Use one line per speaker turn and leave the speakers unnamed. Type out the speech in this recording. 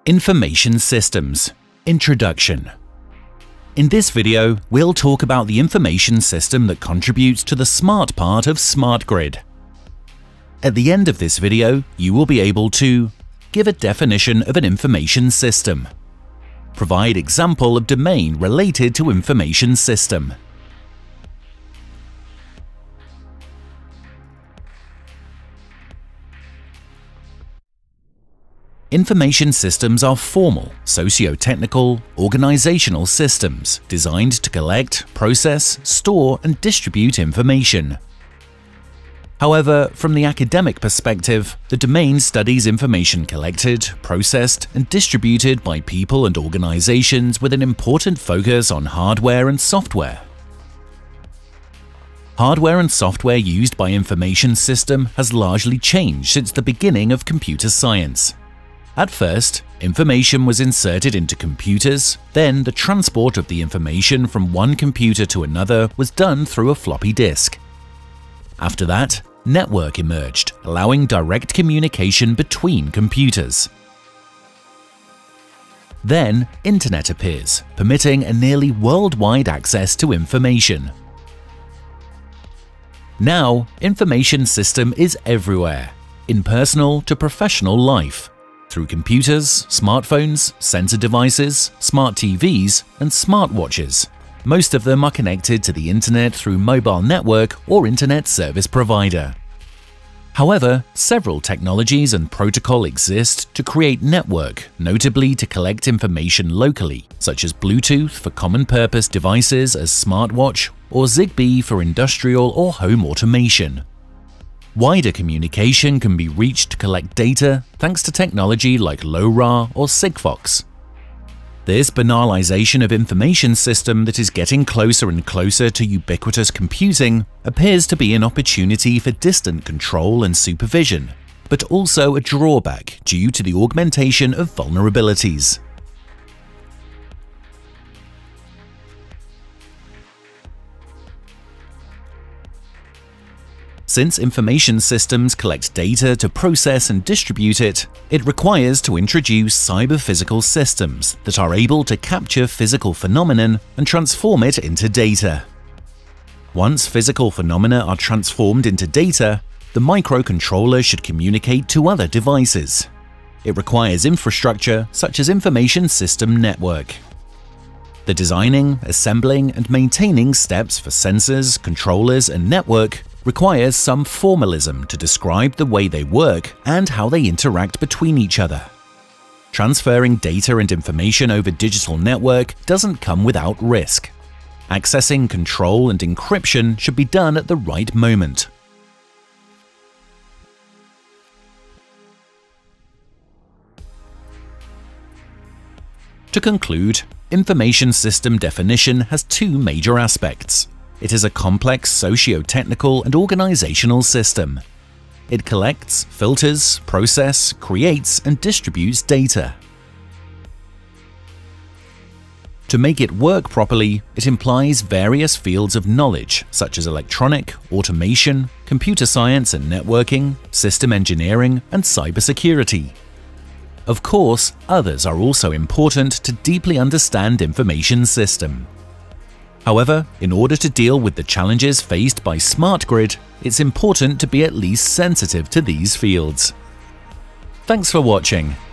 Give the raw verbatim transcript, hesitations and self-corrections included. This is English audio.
Information Systems Introduction. In this video, we'll talk about the information system that contributes to the smart part of smart grid. At the end of this video, you will be able to give a definition of an information system, provide example of domain related to information system, Information systems are formal, socio-technical, organizational systems designed to collect, process, store, and distribute information. However, from the academic perspective, the domain studies information collected, processed, and distributed by people and organizations with an important focus on hardware and software. Hardware and software used by information system has largely changed since the beginning of computer science. At first, information was inserted into computers, then the transport of the information from one computer to another was done through a floppy disk. After that, network emerged, allowing direct communication between computers. Then, Internet appears, permitting a nearly worldwide access to information. Now, information system is everywhere, in personal to professional life, through computers, smartphones, sensor devices, smart T Vs, and smartwatches. Most of them are connected to the internet through mobile network or internet service provider. However, several technologies and protocol exist to create network, notably to collect information locally, such as Bluetooth for common-purpose devices as smartwatch or Zigbee for industrial or home automation. Wider communication can be reached to collect data thanks to technology like LoRa or Sigfox. This banalization of information system that is getting closer and closer to ubiquitous computing appears to be an opportunity for distant control and supervision, but also a drawback due to the augmentation of vulnerabilities. Since information systems collect data to process and distribute it, it requires to introduce cyber-physical systems that are able to capture physical phenomenon and transform it into data. Once physical phenomena are transformed into data, the microcontroller should communicate to other devices. It requires infrastructure such as information system network. The designing, assembling, and maintaining steps for sensors, controllers, and network requires some formalism to describe the way they work and how they interact between each other. Transferring data and information over digital network doesn't come without risk. Accessing control and encryption should be done at the right moment. To conclude, information system definition has two major aspects. It is a complex socio-technical and organizational system. It collects, filters, processes, creates, and distributes data. To make it work properly, it implies various fields of knowledge such as electronic, automation, computer science and networking, system engineering, and cybersecurity. Of course, others are also important to deeply understand information system. However, in order to deal with the challenges faced by smart grid, it's important to be at least sensitive to these fields. Thanks for watching.